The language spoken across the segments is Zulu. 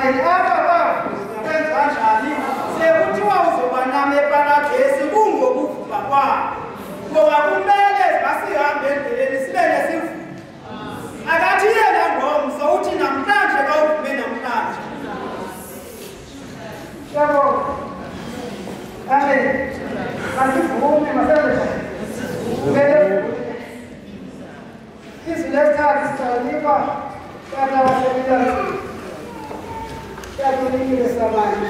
and other ways, sekuthiwa uzobaname paragesi kungokuvuka kwabo ngoba kumele basihambe endleleni sibe nesivuno akathi yena ngomso uthi namhlanje kawuvume namhlanje yabo amen asivume masenze isilethali sisalipha kata wasebenza yakunikile samani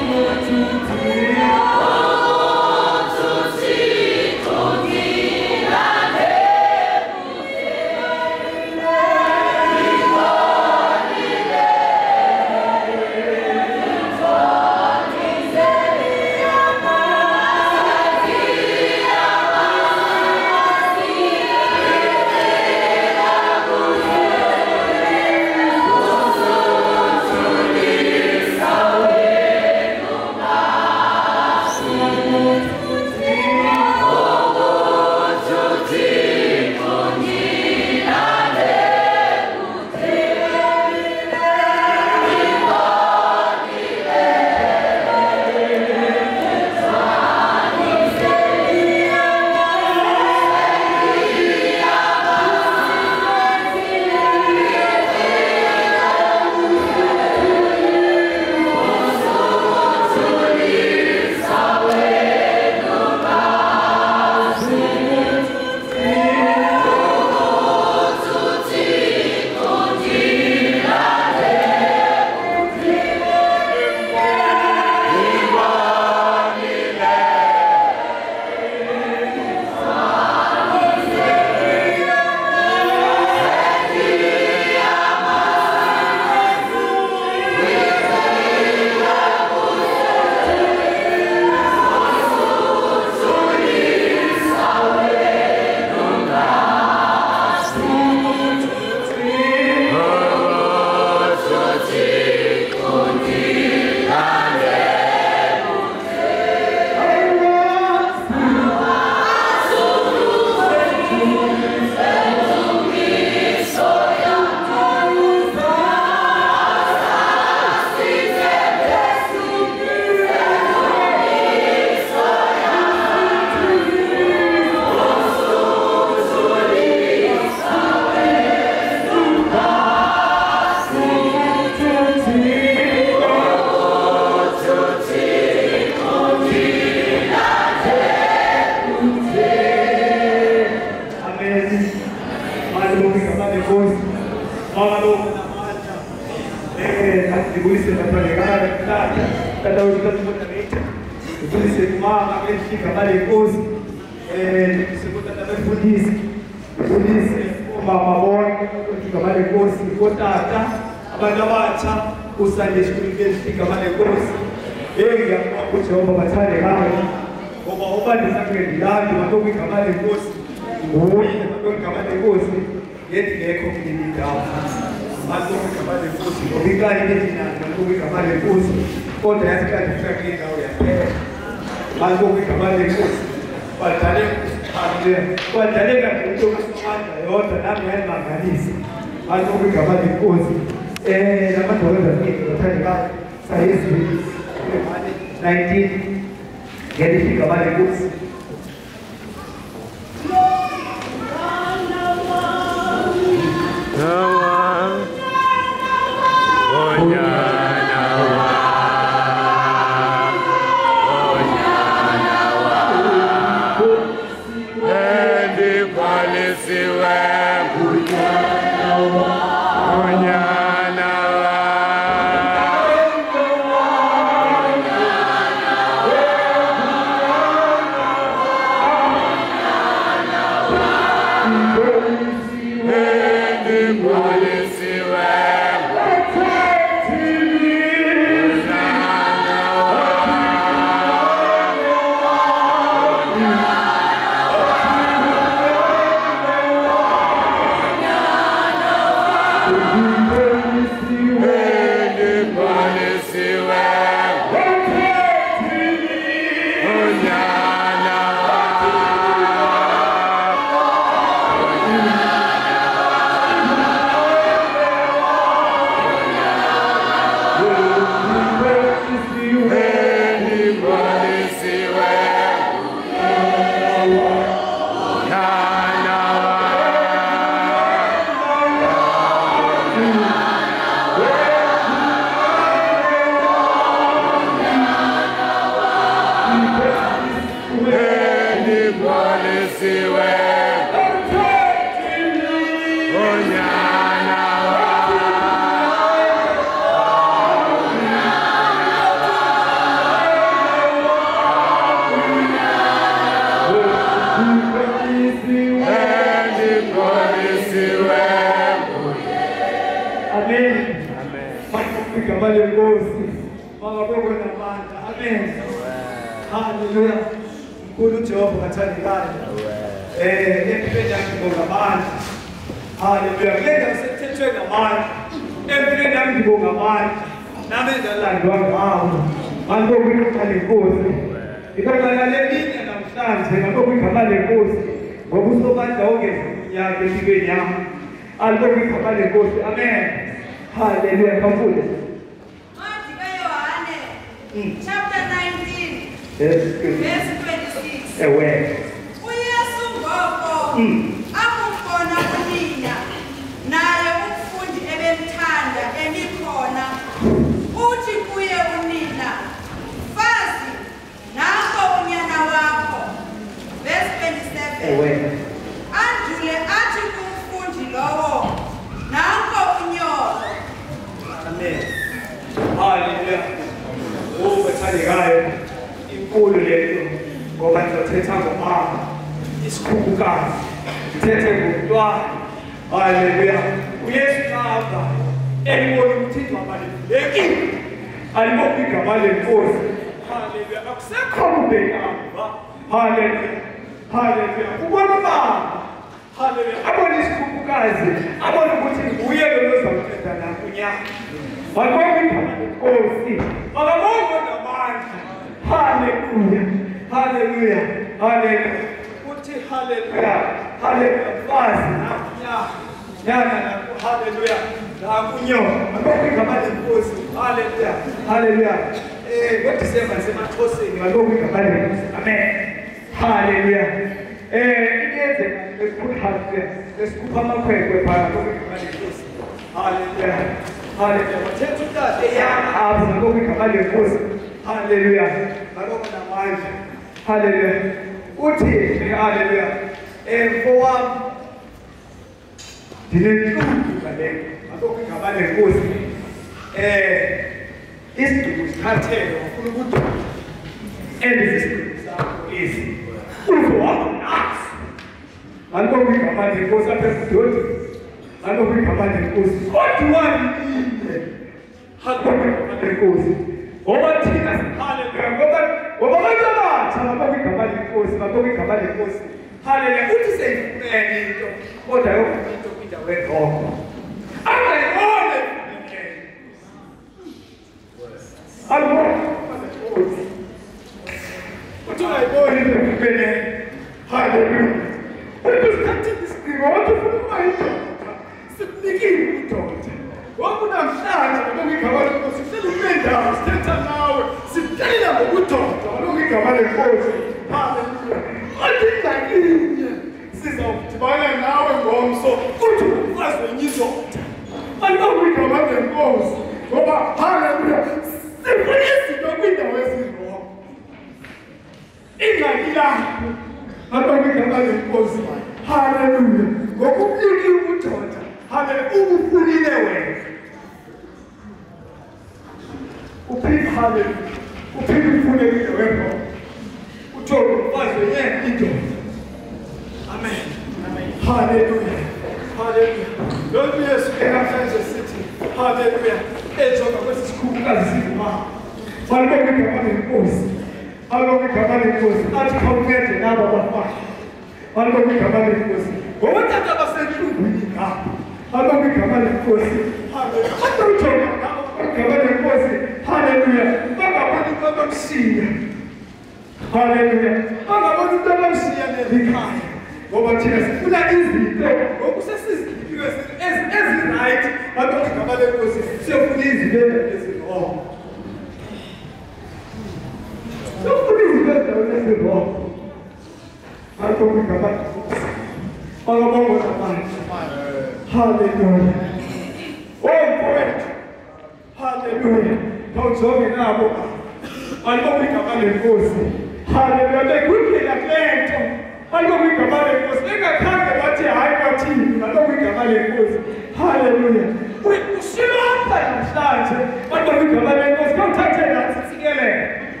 Hallelujah. Oh, poet. Hallelujah. Don't show me now. I'm going to come and go. Hallelujah. They quickly like I'm going to come and go. They got time about your high team. I'm going to come and go. Hallelujah. We should not understand. I'm going to come and go. Contact us together.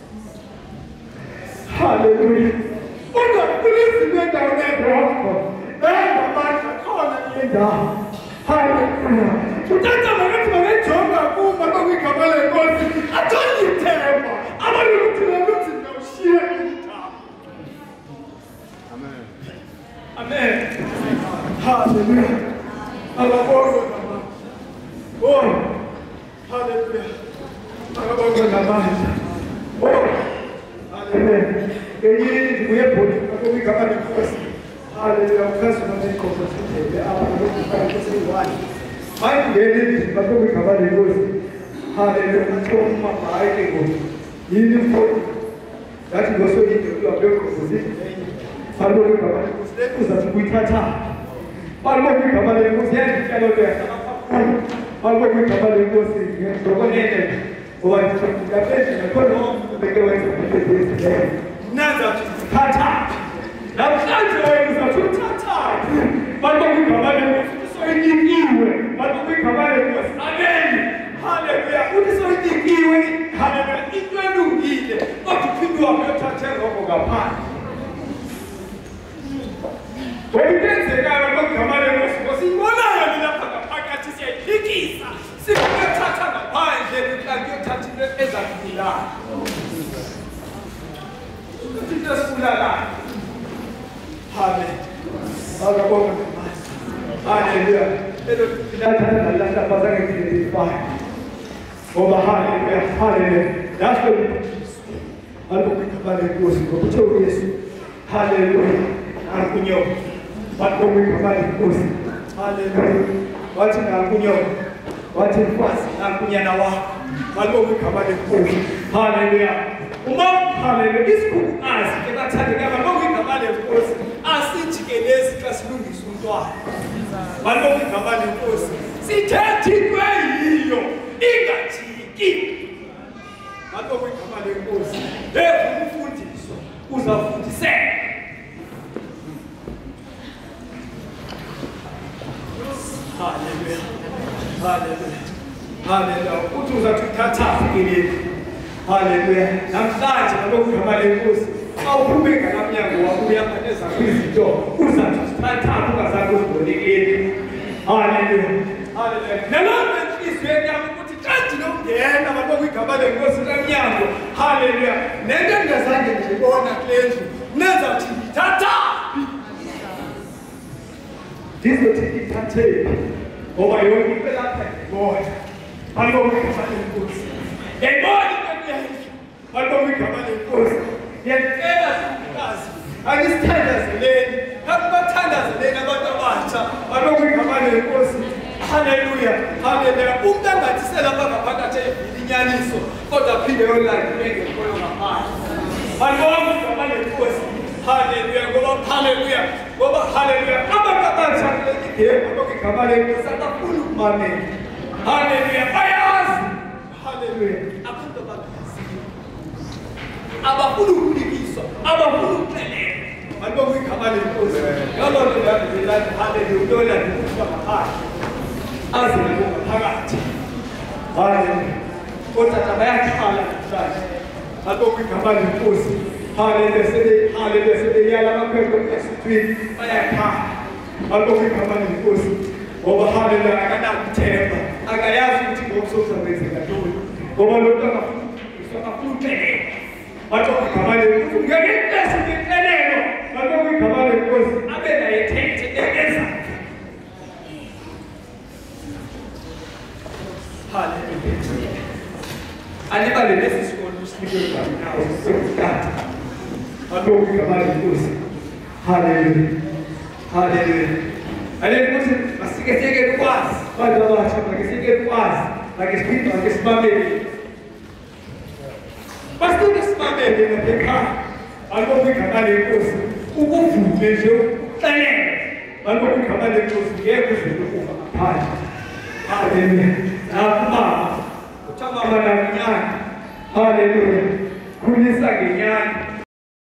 Hallelujah. Oh God, please make down that rock. Then the man call me down. Hallelujah. To that time, I went to my room, I'm going to come and go. I told you, terrible. I'm going to look at no shit. Amen. Amen. Hallelujah. Hallelujah. Oh, hallelujah. Hallelujah. Oh, amen. We are putting we got the first. Hallelujah. First one is called the I get it, but we cover the rose. Hallelujah. From my eye, you know, that is also in the composition. Hallelujah. That we touch up. Hallelujah. Cover the rose. Yes, hello there. Hallelujah. Cover the rose. What the best put on the going Never tata. Now tata is a tata. But when we command so in but we command was again. Hallelujah. What is so in hallelujah. It will do not to pick you up your tata of Gapan. When you can say I will command was in one eye to say Hickeys. See tata the pine, they will like your touching the exactly. Hallelujah. That's hallelujah. Hallelujah. This could ask, can tell you, I'm going to come and post. Ask each case, because you is on door. I'm going to come and post. See, 30 way, Igati. I'm going to come and post. There, who food is, who's a food say. Hallelujah. Hallelujah. Hallelujah. Who was a tata in it? Hallelujah. Namhlanje ngalokhu ngamalekusi awuphumeka namnyango wakho uyafaneza kwizito uzathatha ungazange uzibonekeni. Hallelujah. Hallelujah. Nalokho inhliziyo yami ukuthi kanti nokungena ngalokhu igama lenkosi namnyango. Hallelujah. Nento engazange ngibona kulendlu nenza ukuthi ngithatha. Ndizothi ngithathe ngoba yonke into lapha ngibona. Ngalokhu igama lenkosi. Ngibona I'm going to come and post. Yet, I just tell us a lane. Not tell us a lane about the master. I'm going to come and post. Hallelujah. Hallelujah. Umdanga tisela baba pakate inyaniso. For the people like make it for your heart. I'm going to come and post. Hallelujah. Go up. Hallelujah. Go up. Hallelujah. I'm going to come and post. I'm going to come and hallelujah. Hallelujah. Abafulu kulikiso abafulu kuphele manje ngikhamale inkosi ngalona lapho hallelujah lola ngikufa phakathi aze phakathi hallelujah kodwa bayakhala manje alokhu ngikhamale inkosi hallelujah sebe yala amakhwenkwe esithwini bayakhala alokhu ngikhamale inkosi ngoba hallelujah akanakuthemba akayazi ukuthi ngokusozawenzeka ntoni ngoba lo ntwana afuna ukuphele Macho kamale ngeke ngesingelelo ngakho kamale Nkosi abe naye thethe ekeza. Hallelujah. Anibale lesisikolo sinikele nawo sikhathi. Ngakho kamale Nkosi. Hallelujah. Hallelujah. Aleluya masikeke kwazi. Bantu abatsha masikeke kwazi. Makisiphiwe makisibambele. Basta simamele ngapha alokhu igama lenkosi ukuvume nje ukuxelela ngalokhu igama lenkosi ngeke uze ukufa ngaphandle. Haleluya. Nakubaba, uthamama nanyana. Haleluya. Khulisa ngenyani.